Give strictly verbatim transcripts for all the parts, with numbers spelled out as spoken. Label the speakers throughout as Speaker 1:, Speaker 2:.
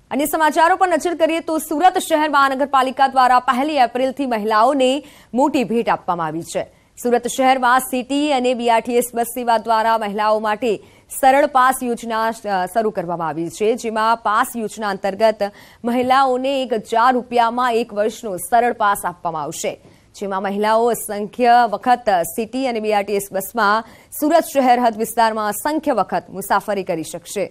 Speaker 1: अन्य समाचारों पर नजर करिए तो सूरत शहर महानगरपालिका द्वारा पहली एप्रिल थी महिलाओने मोटी भेट आपवामां आवी छे। सूरत शहर में सीटी और बीआरटीएस बस सेवा द्वारा महिलाओं माटे सरल पास योजना शुरू करवामां आवी छे, जेमां पास योजना अंतर्गत महिलाओने एक हजार रूपिया में एक वर्षनो सरल पास आपवामां आवशे, जेमां महिलाओं असंख्य वखत सीटी और बीआरटीएस बस में सूरत शहर हद विस्तार में असंख्य वखत मुसाफरी करी शकशे।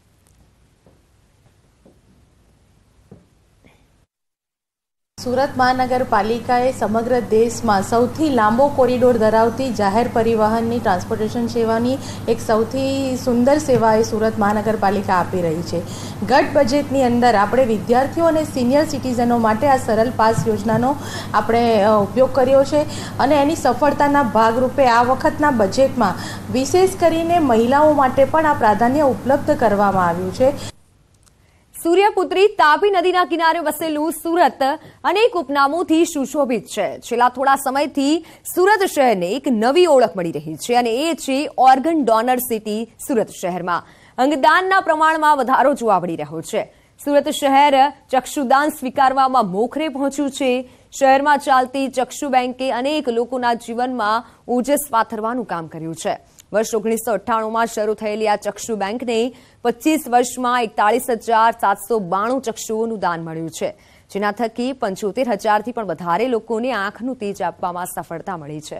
Speaker 2: सूरत महानगरपालिकाए समग्र देश में सौथी लांबो कोरिडोर धरावती जाहेर परिवहननी ट्रांसपोर्टेशन सेवानी एक सौथी सुंदर सेवा सूरत महानगरपालिका आपी रही है। गत बजेटनी अंदर आपणे विद्यार्थीओ अने सीनियर सिटीजनों माटे आ सरल पास योजनानो आपणे उपयोग कर्यो छे अने एनी सफलताना भागरूपे आ वखतना बजेटमां विशेष करीने महिलाओं माटे पण आ प्राधान्य उपलब्ध करवामां आव्युं छे।
Speaker 1: सूर्यपुत्री तापी नदीना किनारे वसेलू सूरत अनेक उपनामोथी सुशोभित छे। छेल्ला थोड़ा समयथी सूरत शहरने एक नवी ओळख मळी रही छे अने ए छे ऑर्गन डोनर सिटी सूरत शहेरमां अंगदानना प्रमाणमां वधारो जोवा मळी रह्यो छे। सूरत शहर चक्षुदान स्वीकारवामां मोखरे पहोंच्युं छे। शहेरमां चालती चक्षु बेंके अनेक लोकोना जीवनमां ओजस पाथरवानुं काम कर्युं छे। वर्ष ओगनीस सौ अठाणु में शुरू थयेली आ चक्षु बैंक ने पच्चीस वर्ष में एकतालीस हजार सात सौ बाणु चक्षुओनुं दान मळ्युं छे, जेना थकी पंचोतेर हजार थी पण वधारे लोकोने आंखनुं तेज आपवामां सफलता मळी छे।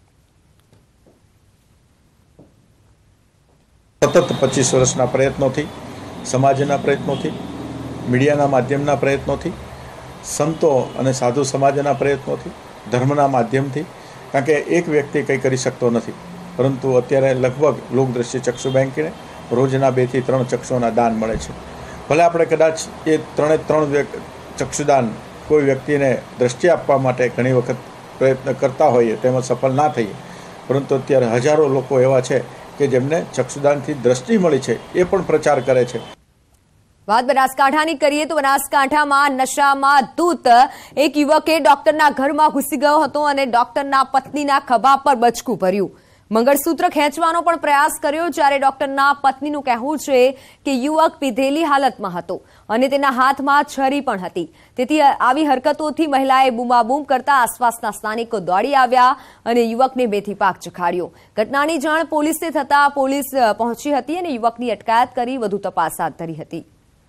Speaker 3: सतत पच्चीस वर्षना प्रयत्नोथी, समाजना प्रयत्नोथी, मीडियाना माध्यमना प्रयत्नोथी, संतो अने साधु समाजना प्रयत्नोथी, धर्मना माध्यमथी, कारण के एक व्यक्ति कंई करी शकतो नथी, परंतु अत्यारे लगभग लोकदृष्टि चक्षु बेंकने रोजना बे थी त्रण चक्षुओना दान मळे छे। भले आपणे कदाच ए त्रणेय त्रण चक्षुदान कोई व्यक्तिने दृष्टि आपवा माटे घणी वखत प्रयत्न करता होईए तेमां सफल ना थईए, परंतु अत्यारे हजारों लोको एवा छे के जेमने चक्षुदानथी दृष्टि मळी छे ए पण प्रचार करे छे।
Speaker 1: बात बनासकांठानी करीए तो बनासकांठामां नशामां धूत एक युवके डॉक्टरना घरमां घुसी गयो हतो अने डॉक्टरना पत्नीना खभा पर बचकू भर्युं। मंगलसूत्र खेंचवानो पण प्रयास कर्यो, ज्यारे डॉक्टरना पत्नीनुं कहेवुं छे के युवक पीधेली हालतमां हतो अने तेना हाथमां छरी पण हती। तेथी आवी हरकतोथी महिलाए बूमाबूम करता आसपासना स्थानिको दौड़ी आव्या अने युवकने बेथी पाक चखाड्यो। घटनानी जाण पोलीसे थता पोलीस पहोंची हती अने युवकनी अटकायत करी वधु तपास हाथ धरी हती।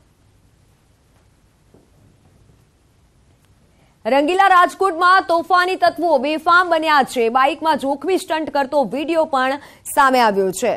Speaker 1: रंगीला राजकोट में तोफानी तत्वों बेफाम बन्या छे। बाइक में जोखमी स्टंट करतो वीडियो पण सामे आव्यो छे।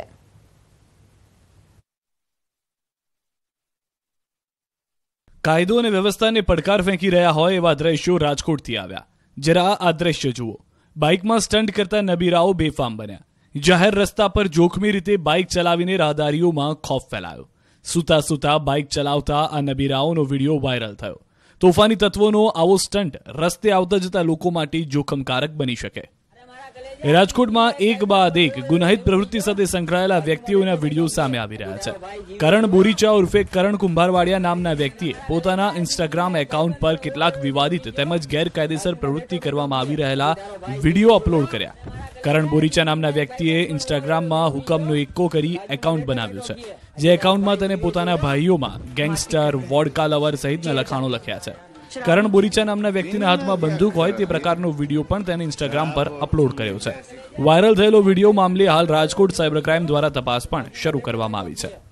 Speaker 4: कायदो अने व्यवस्थाने પડકાર ફેંકી રહ્યા હોય એવા દ્રશ્યો રાજકોટથી આવ્યા। જરા આ દ્રશ્ય જુઓ। બાઇકમાં સ્ટંટ કરતા નબીરાઓ બેફામ બન્યા। જાહેર રસ્તા પર જોખમી રીતે બાઇક ચલાવીને રાહદારીઓમાં ખોફ ફેલાયો। સૂતા સૂતા બાઇક ચલાવતા આ નબીરાઓનો વિડીયો વાયરલ થયો। તોફાની તત્વોનો આવો સ્ટંટ રસ્તે આવતા જતા લોકો માટે જોખમકારક બની શકે। રાજકોટમાં એક બાદ એક ગુનાહિત પ્રવૃત્તિ સાથે સંકળાયેલા વ્યક્તિઓના વિડીયો સામે આવી રહ્યા છે। કરણ બોરીચા ઉર્ફે કરણ કુંભારવાડિયા નામના વ્યક્તિએ પોતાના ઇન્સ્ટાગ્રામ એકાઉન્ટ પર કેટલાક વિવાદિત તેમજ ગેરકાયદેસર પ્રવૃત્તિ કરવામાં આવી રહેલા વિડીયો અપલોડ કર્યા। કરણ બોરીચા નામના વ્યક્તિએ ઇન્સ્ટાગ્રામમાં હુકમનો એકો કરી એકાઉન્ટ બનાવ્યું છે, જે એકાઉન્ટમાં તેને પોતાના ભાઈઓમાં ગેંગસ્ટર, વોડકા લવર સહિતના લખાણો લખ્યા છે। કરણ બોરીચા નામના વ્યક્તિના હાથમાં બંદૂક હોય તે પ્રકારનો વિડીયો પણ તેને ઇન્સ્ટાગ્રામ પર અપલોડ કર્યો છે। વાયરલ થયેલો વિડીયો મામલે હાલ રાજકોટ સાયબર ક્રાઇમ દ્વારા તપાસ પણ શરૂ કરવામાં આવી છે।